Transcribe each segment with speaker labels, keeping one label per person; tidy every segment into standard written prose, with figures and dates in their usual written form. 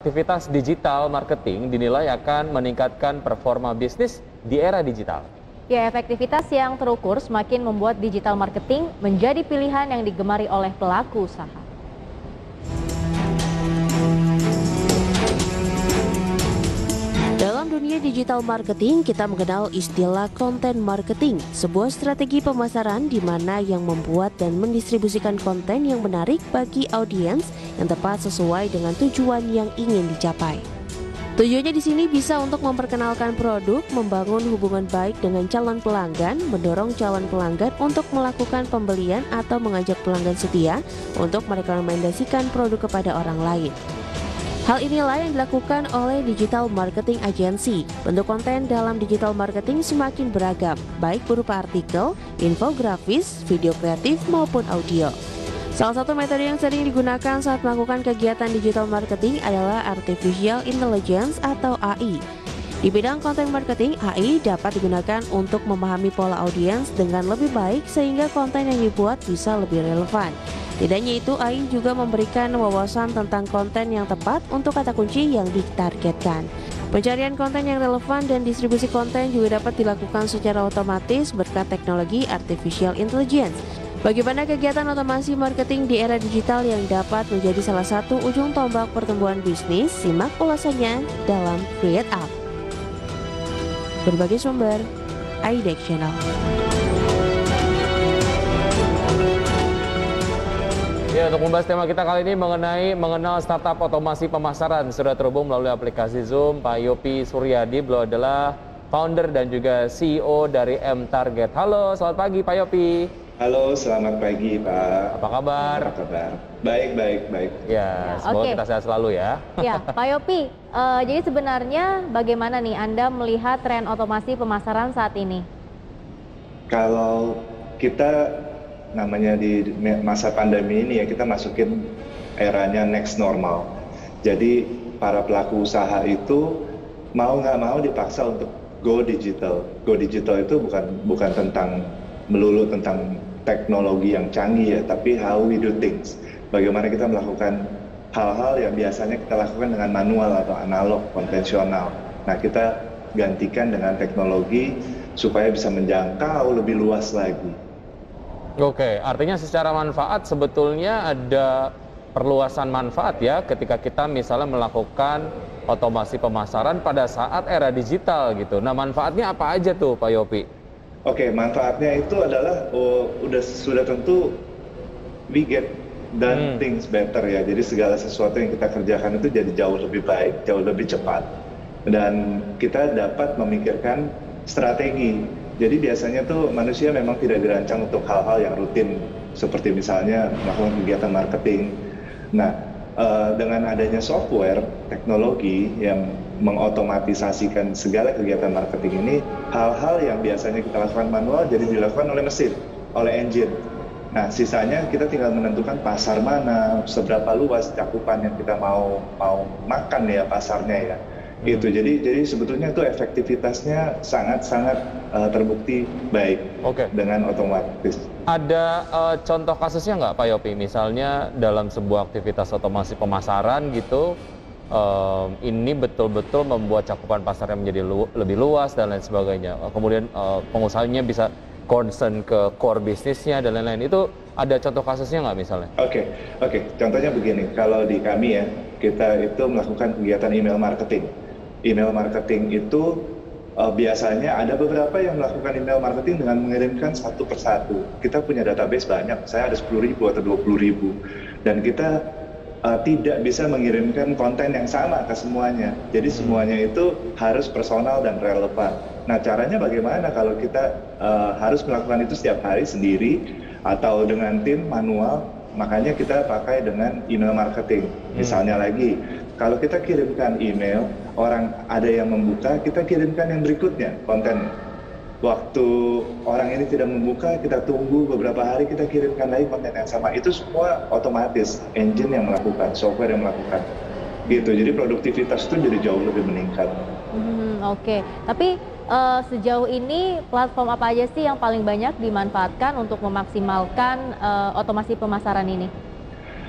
Speaker 1: Aktivitas digital marketing dinilai akan meningkatkan performa bisnis di era digital.
Speaker 2: Ya, efektivitas yang terukur semakin membuat digital marketing menjadi pilihan yang digemari oleh pelaku usaha.
Speaker 3: Dalam dunia digital marketing, kita mengenal istilah konten marketing, sebuah strategi pemasaran di mana yang membuat dan mendistribusikan konten yang menarik bagi audiens yang tepat sesuai dengan tujuan yang ingin dicapai. Tujuannya di sini bisa untuk memperkenalkan produk, membangun hubungan baik dengan calon pelanggan, mendorong calon pelanggan untuk melakukan pembelian atau mengajak pelanggan setia untuk merekomendasikan produk kepada orang lain. Hal inilah yang dilakukan oleh Digital Marketing Agency. Bentuk konten dalam digital marketing semakin beragam, baik berupa artikel, infografis, video kreatif, maupun audio. Salah satu metode yang sering digunakan saat melakukan kegiatan digital marketing adalah Artificial Intelligence atau AI. Di bidang konten marketing, AI dapat digunakan untuk memahami pola audiens dengan lebih baik sehingga konten yang dibuat bisa lebih relevan. Tidak hanya itu, AI juga memberikan wawasan tentang konten yang tepat untuk kata kunci yang ditargetkan. Pencarian konten yang relevan dan distribusi konten juga dapat dilakukan secara otomatis berkat teknologi Artificial Intelligence. Bagaimana kegiatan otomasi marketing di era digital yang dapat menjadi salah satu ujung tombak pertumbuhan bisnis? Simak ulasannya dalam Create Up. Berbagai sumber, IDEX Channel.
Speaker 1: Ya, untuk membahas tema kita kali ini mengenal startup otomasi pemasaran, sudah terhubung melalui aplikasi Zoom Pak Yopi Suryadi. Beliau adalah founder dan juga CEO dari M-Target. Halo, selamat pagi Pak Yopi.
Speaker 4: Halo, selamat pagi Pak.
Speaker 1: Apa kabar?
Speaker 4: Apa kabar? Baik.
Speaker 1: Ya, semoga kita sehat selalu ya.
Speaker 2: Ya, Pak Yopi, jadi sebenarnya bagaimana nih Anda melihat tren otomasi pemasaran saat ini?
Speaker 4: Kalau kita namanya di masa pandemi ini ya, kita masukin eranya next normal. Jadi para pelaku usaha itu mau nggak mau dipaksa untuk go digital. Go digital itu bukan tentang melulu tentang teknologi yang canggih ya, tapi how we do things. Bagaimana kita melakukan hal-hal yang biasanya kita lakukan dengan manual atau analog, konvensional. Nah, kita gantikan dengan teknologi supaya bisa menjangkau lebih luas lagi.
Speaker 1: Oke, artinya secara manfaat sebetulnya ada perluasan manfaat ya ketika kita misalnya melakukan otomasi pemasaran pada saat era digital gitu. Nah, manfaatnya apa aja tuh Pak Yopi?
Speaker 4: Oke, manfaatnya itu adalah sudah tentu we get done things better ya. Jadi segala sesuatu yang kita kerjakan itu jadi jauh lebih baik, jauh lebih cepat, dan kita dapat memikirkan strategi. Jadi biasanya tuh manusia memang tidak dirancang untuk hal-hal yang rutin seperti misalnya melakukan kegiatan marketing. Nah, dengan adanya software, teknologi yang mengotomatisasikan segala kegiatan marketing ini, hal-hal yang biasanya kita lakukan manual jadi dilakukan oleh mesin, oleh engine. Nah, sisanya kita tinggal menentukan pasar mana, seberapa luas cakupan yang kita mau makan ya pasarnya ya. Gitu. Jadi sebetulnya itu efektivitasnya sangat-sangat terbukti baik dengan otomatis.
Speaker 1: Ada contoh kasusnya nggak Pak Yopi? Misalnya dalam sebuah aktivitas otomasi pemasaran gitu, ini betul-betul membuat cakupan pasarnya menjadi lebih luas dan lain sebagainya. Kemudian pengusahanya bisa concern ke core bisnisnya dan lain-lain. Itu ada contoh kasusnya nggak misalnya?
Speaker 4: Oke. Contohnya begini, kalau di kami ya, kita itu melakukan kegiatan email marketing. Email marketing itu biasanya ada beberapa yang melakukan email marketing dengan mengirimkan satu persatu. Kita punya database banyak, saya ada 10.000 atau 20.000, dan kita tidak bisa mengirimkan konten yang sama ke semuanya. Jadi semuanya itu harus personal dan relevan. Nah, caranya bagaimana kalau kita harus melakukan itu setiap hari sendiri atau dengan tim manual? Makanya kita pakai dengan email marketing. Misalnya lagi, kalau kita kirimkan email, orang ada yang membuka, kita kirimkan yang berikutnya konten. Waktu orang ini tidak membuka, kita tunggu beberapa hari, kita kirimkan lagi konten yang sama. Itu semua otomatis, engine yang melakukan, software yang melakukan. Gitu, jadi produktivitas itu jadi jauh lebih meningkat.
Speaker 2: Oke. Tapi sejauh ini platform apa aja sih yang paling banyak dimanfaatkan untuk memaksimalkan otomasi pemasaran ini?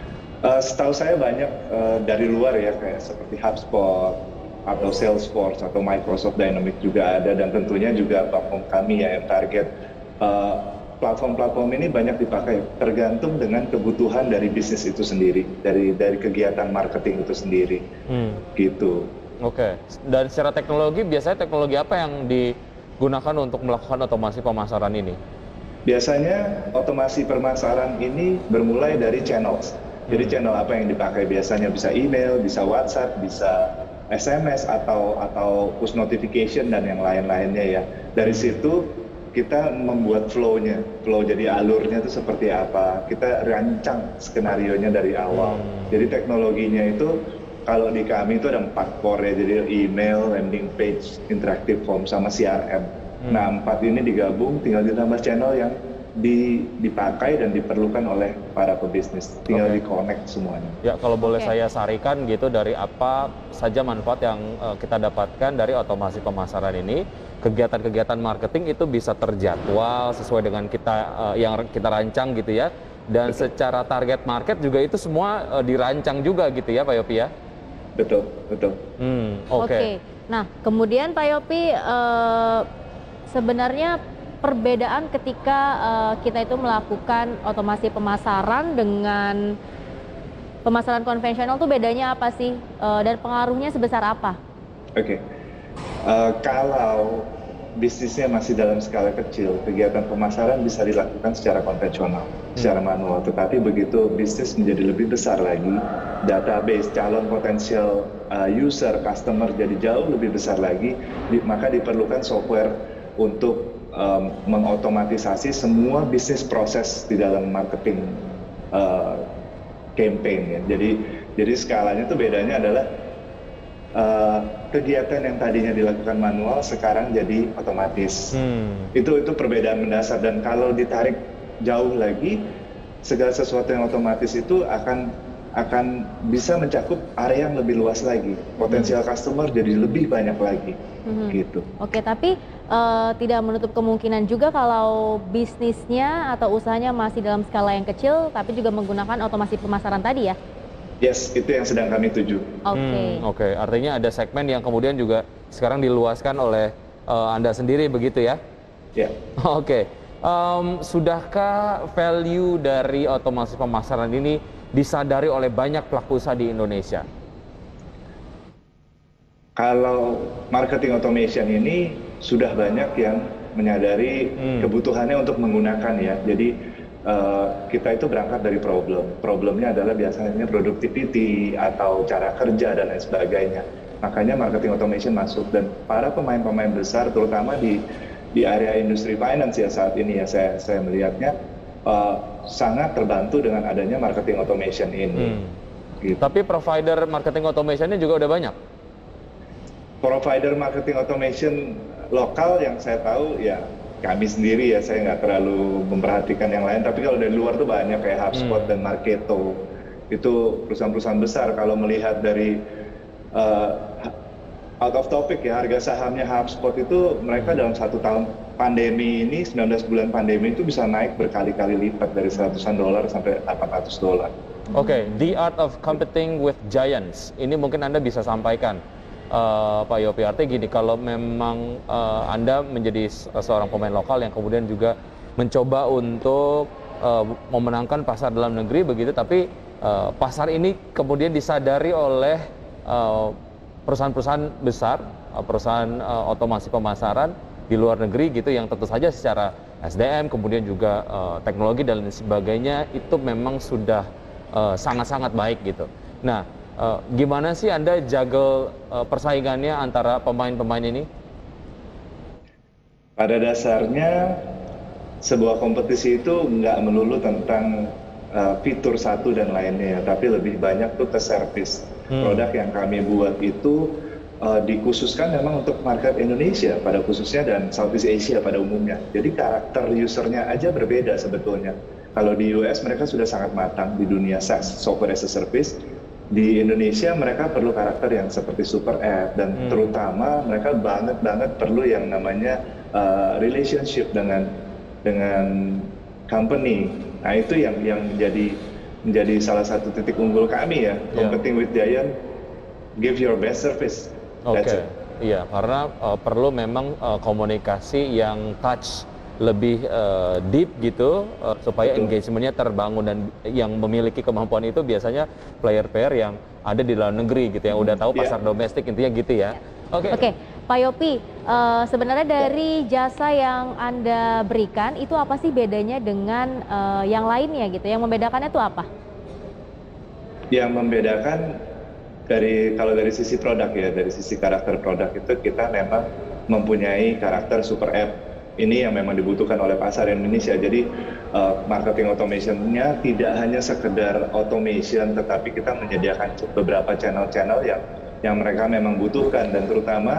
Speaker 4: Setahu saya banyak dari luar ya, kayak seperti HubSpot atau Salesforce atau Microsoft Dynamics juga ada, dan tentunya juga platform kami ya yang target. Platform-platform ini banyak dipakai tergantung dengan kebutuhan dari bisnis itu sendiri, dari kegiatan marketing itu sendiri, gitu.
Speaker 1: Oke. Dan secara teknologi, biasanya teknologi apa yang digunakan untuk melakukan otomasi pemasaran ini?
Speaker 4: Biasanya otomasi pemasaran ini bermulai dari channels. Jadi channel apa yang dipakai, biasanya bisa email, bisa WhatsApp, bisa SMS atau push notification dan yang lain-lainnya ya. Dari situ kita membuat flow jadi alurnya itu seperti apa. Kita rancang skenarionya dari awal. Jadi teknologinya itu kalau di kami itu ada 4 core ya, jadi email, landing page, interactive form, sama CRM. Nah 4 ini digabung, tinggal ditambah channel yang dipakai dan diperlukan oleh para pebisnis, tinggal di-connect semuanya.
Speaker 1: Ya, kalau boleh saya sarikan gitu, dari apa saja manfaat yang kita dapatkan dari otomasi pemasaran ini, kegiatan-kegiatan marketing itu bisa terjadwal sesuai dengan yang kita rancang gitu ya, dan secara target market juga itu semua dirancang juga gitu ya Pak Yopi ya?
Speaker 4: Betul.
Speaker 2: Oke. Nah, kemudian Pak Yopi, sebenarnya perbedaan ketika kita itu melakukan otomasi pemasaran dengan pemasaran konvensional tuh bedanya apa sih? Dan pengaruhnya sebesar apa?
Speaker 4: Oke. Kalau bisnisnya masih dalam skala kecil, kegiatan pemasaran bisa dilakukan secara konvensional, secara manual. Tetapi begitu bisnis menjadi lebih besar lagi, database calon potensial user, customer jadi jauh lebih besar lagi, maka diperlukan software untuk mengotomatisasi semua bisnis proses di dalam marketing campaign ya. Jadi skalanya tuh bedanya adalah kegiatan yang tadinya dilakukan manual sekarang jadi otomatis. Itu perbedaan mendasar, dan kalau ditarik jauh lagi, segala sesuatu yang otomatis itu akan bisa mencakup area yang lebih luas lagi, potensial customer jadi lebih banyak lagi, gitu.
Speaker 2: Oke, tapi tidak menutup kemungkinan juga kalau bisnisnya atau usahanya masih dalam skala yang kecil, tapi juga menggunakan otomasi pemasaran tadi ya?
Speaker 4: Yes, itu yang sedang kami tuju.
Speaker 1: Oke, artinya ada segmen yang kemudian juga sekarang diluaskan oleh Anda sendiri begitu ya?
Speaker 4: Ya.
Speaker 1: Oke. Sudahkah value dari otomasi pemasaran ini disadari oleh banyak pelaku usaha di Indonesia?
Speaker 4: Kalau marketing automation ini sudah banyak yang menyadari kebutuhannya untuk menggunakan ya. Jadi kita itu berangkat dari problemnya adalah biasanya productivity atau cara kerja dan lain sebagainya. Makanya marketing automation masuk, dan para pemain-pemain besar terutama di area industri finance ya saat ini ya, saya melihatnya sangat terbantu dengan adanya marketing automation ini. Gitu.
Speaker 1: Tapi provider marketing automation-nya juga udah banyak?
Speaker 4: Provider marketing automation lokal yang saya tahu ya kami sendiri ya, saya nggak terlalu memperhatikan yang lain, tapi kalau dari luar tuh banyak kayak HubSpot dan Marketo. Itu perusahaan-perusahaan besar. Kalau melihat dari out of topic ya, harga sahamnya HubSpot itu mereka dalam 1 tahun pandemi ini, 19 bulan pandemi itu bisa naik berkali-kali lipat dari $100 sampai $800.
Speaker 1: Oke, the art of competing with giants. Ini mungkin Anda bisa sampaikan, Pak Yopi. Artinya gini, kalau memang Anda menjadi seorang pemain lokal yang kemudian juga mencoba untuk memenangkan pasar dalam negeri begitu, tapi pasar ini kemudian disadari oleh perusahaan-perusahaan besar, perusahaan otomasi pemasaran di luar negeri gitu, yang tentu saja secara SDM kemudian juga teknologi dan lain sebagainya itu memang sudah sangat-sangat baik gitu. Nah, gimana sih Anda juggle persaingannya antara pemain-pemain ini?
Speaker 4: Pada dasarnya sebuah kompetisi itu nggak melulu tentang fitur satu dan lainnya, tapi lebih banyak tuh ke service. Produk yang kami buat itu dikhususkan memang untuk market Indonesia pada khususnya dan Southeast Asia pada umumnya. Jadi karakter usernya aja berbeda sebetulnya. Kalau di US mereka sudah sangat matang di dunia SaaS, software as a service. Di Indonesia mereka perlu karakter yang seperti super app, dan terutama mereka banget perlu yang namanya relationship dengan company. Nah itu yang menjadi menjadi salah satu titik unggul kami ya. Competing with Giant, give your best service.
Speaker 1: Oke. Iya, karena perlu memang komunikasi yang touch lebih deep gitu supaya engagementnya terbangun, dan yang memiliki kemampuan itu biasanya player-player yang ada di dalam negeri gitu, yang udah tahu pasar domestik, intinya gitu ya. Oke,
Speaker 2: Pak Yopi, sebenarnya dari jasa yang Anda berikan itu apa sih bedanya dengan yang lainnya gitu? Yang membedakannya itu apa?
Speaker 4: Yang membedakan kalau dari sisi produk ya, dari sisi karakter produk itu kita memang mempunyai karakter super app. Ini yang memang dibutuhkan oleh pasar Indonesia. Jadi marketing automation-nya tidak hanya sekedar automation, tetapi kita menyediakan beberapa channel-channel yang mereka memang butuhkan, dan terutama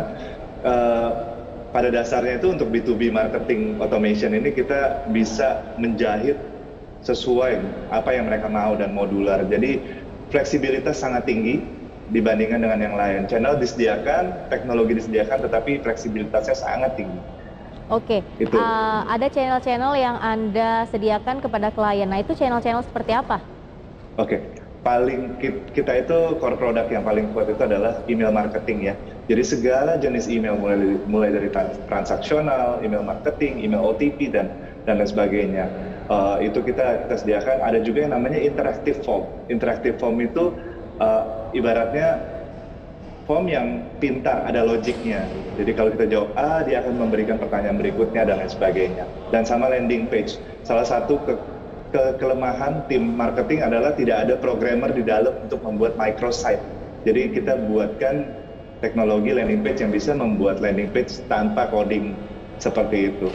Speaker 4: pada dasarnya itu untuk B2B marketing automation ini kita bisa menjahit sesuai apa yang mereka mau dan modular. Jadi fleksibilitas sangat tinggi dibandingkan dengan yang lain. Channel disediakan, teknologi disediakan, tetapi fleksibilitasnya sangat tinggi.
Speaker 2: Oke, ada channel-channel yang Anda sediakan kepada klien. Nah, itu channel-channel seperti apa?
Speaker 4: Oke, kita itu core produk yang paling kuat itu adalah email marketing ya. Jadi segala jenis email mulai dari transaksional, email marketing, email OTP dan lain sebagainya. Itu kita sediakan. Ada juga yang namanya interactive form. Interactive form itu ibaratnya form yang pintar, ada logiknya. Jadi kalau kita jawab A, dia akan memberikan pertanyaan berikutnya dan lain sebagainya. Dan sama landing page. Salah satu kelemahan tim marketing adalah tidak ada programmer di dalam untuk membuat microsite. Jadi kita buatkan teknologi landing page yang bisa membuat landing page tanpa coding seperti itu.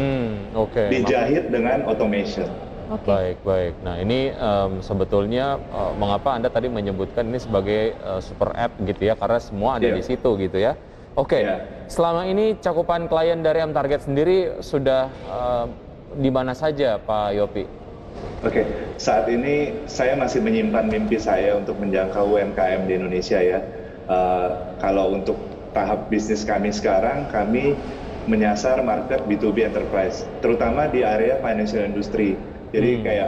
Speaker 4: Dijahit dengan automation.
Speaker 1: Baik. Nah, ini sebetulnya mengapa Anda tadi menyebutkan ini sebagai super app gitu ya, karena semua ada di situ gitu ya. Selama ini cakupan klien dari M-Target sendiri sudah di mana saja, Pak Yopi?
Speaker 4: Saat ini saya masih menyimpan mimpi saya untuk menjangkau UMKM di Indonesia ya. Kalau untuk tahap bisnis kami sekarang, kami menyasar market B2B enterprise, terutama di area financial industry. Jadi kayak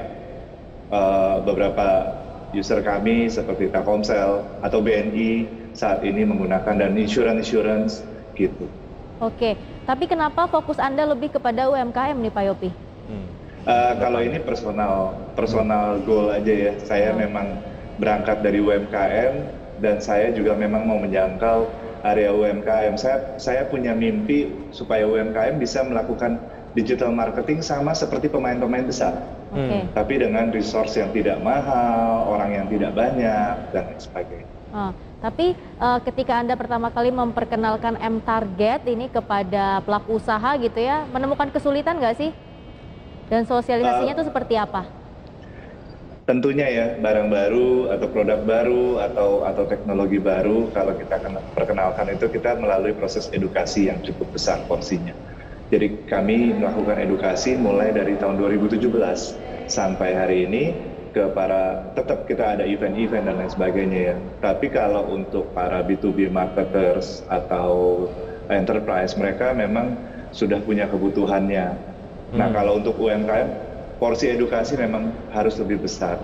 Speaker 4: beberapa user kami seperti Telkomsel atau BNI saat ini menggunakan, dan insurance gitu.
Speaker 2: Tapi kenapa fokus Anda lebih kepada UMKM nih Pak Yopi?
Speaker 4: Kalau ini personal goal aja ya. Saya memang berangkat dari UMKM dan saya juga memang mau menjangkau area UMKM. Saya punya mimpi supaya UMKM bisa melakukan digital marketing sama seperti pemain-pemain besar. Tapi dengan resource yang tidak mahal, orang yang tidak banyak, dan lain sebagainya.
Speaker 2: Tapi ketika Anda pertama kali memperkenalkan M-Target ini kepada pelaku usaha gitu ya, menemukan kesulitan nggak sih? Dan sosialisasinya itu seperti apa?
Speaker 4: Tentunya ya, barang baru atau produk baru atau teknologi baru, kalau kita perkenalkan itu kita melalui proses edukasi yang cukup besar porsinya. Jadi kami melakukan edukasi mulai dari tahun 2017 sampai hari ini tetap kita ada event-event dan lain sebagainya ya. Tapi kalau untuk para B2B marketers atau enterprise, mereka memang sudah punya kebutuhannya. Nah, kalau untuk UMKM, porsi edukasi memang harus lebih besar.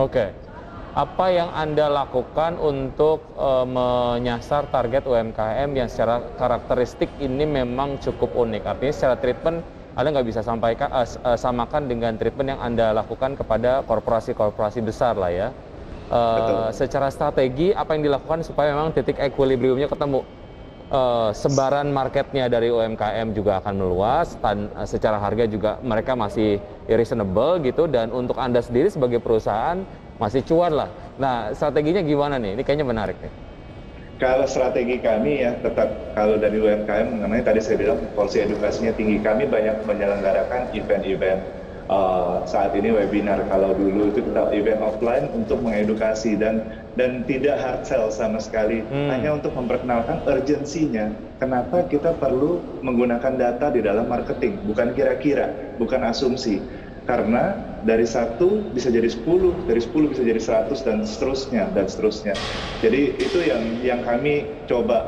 Speaker 1: Apa yang Anda lakukan untuk menyasar target UMKM yang secara karakteristik ini memang cukup unik? Artinya secara treatment Anda nggak bisa samakan dengan treatment yang Anda lakukan kepada korporasi-korporasi besar lah ya. Secara strategi, apa yang dilakukan supaya memang titik equilibriumnya ketemu? Sebaran marketnya dari UMKM juga akan meluas, secara harga juga mereka masih reasonable gitu, dan untuk Anda sendiri sebagai perusahaan masih cuan lah. Nah, strateginya gimana nih? Ini kayaknya menarik nih.
Speaker 4: Kalau strategi kami ya tetap, kalau dari UMKM, namanya tadi saya bilang porsi edukasinya tinggi. Kami banyak menyelenggarakan event-event. Saat ini webinar, kalau dulu itu kita event offline untuk mengedukasi dan tidak hard sell sama sekali, hanya untuk memperkenalkan urgensinya. Kenapa kita perlu menggunakan data di dalam marketing, bukan kira-kira, bukan asumsi. Karena dari 1 bisa jadi 10, dari 10 bisa jadi 100 dan seterusnya. Jadi itu yang kami coba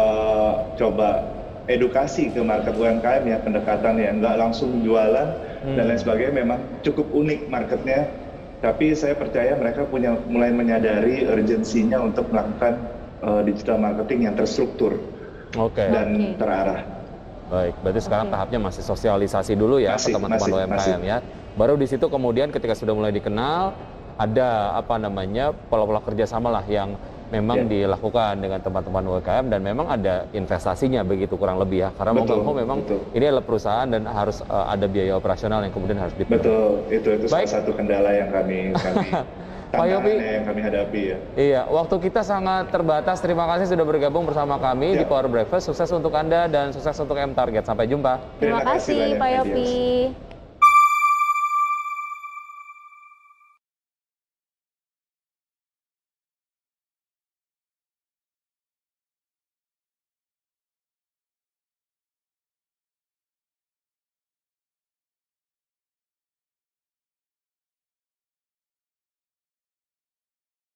Speaker 4: edukasi ke market UMKM ya, pendekatannya nggak langsung jualan dan lain sebagainya. Memang cukup unik marketnya, Tapi saya percaya mereka mulai menyadari urgensinya untuk melakukan digital marketing yang terstruktur dan terarah.
Speaker 1: Baik, berarti sekarang tahapnya masih sosialisasi dulu ya ke teman-teman UMKM ya. Baru di situ kemudian ketika sudah mulai dikenal, ada pola-pola kerjasama lah yang memang dilakukan dengan teman-teman UMKM dan memang ada investasinya begitu kurang lebih ya. Karena mau nggak mau memang ini adalah perusahaan dan harus ada biaya operasional yang kemudian harus dipenuhi.
Speaker 4: Betul, itu salah satu kendala yang kami
Speaker 1: Pak Yopi,
Speaker 4: yang kami hadapi ya.
Speaker 1: Iya, waktu kita sangat terbatas. Terima kasih sudah bergabung bersama kami di Power Breakfast. Sukses untuk Anda dan sukses untuk M Target. Sampai jumpa.
Speaker 2: Terima kasih Pak Yopi.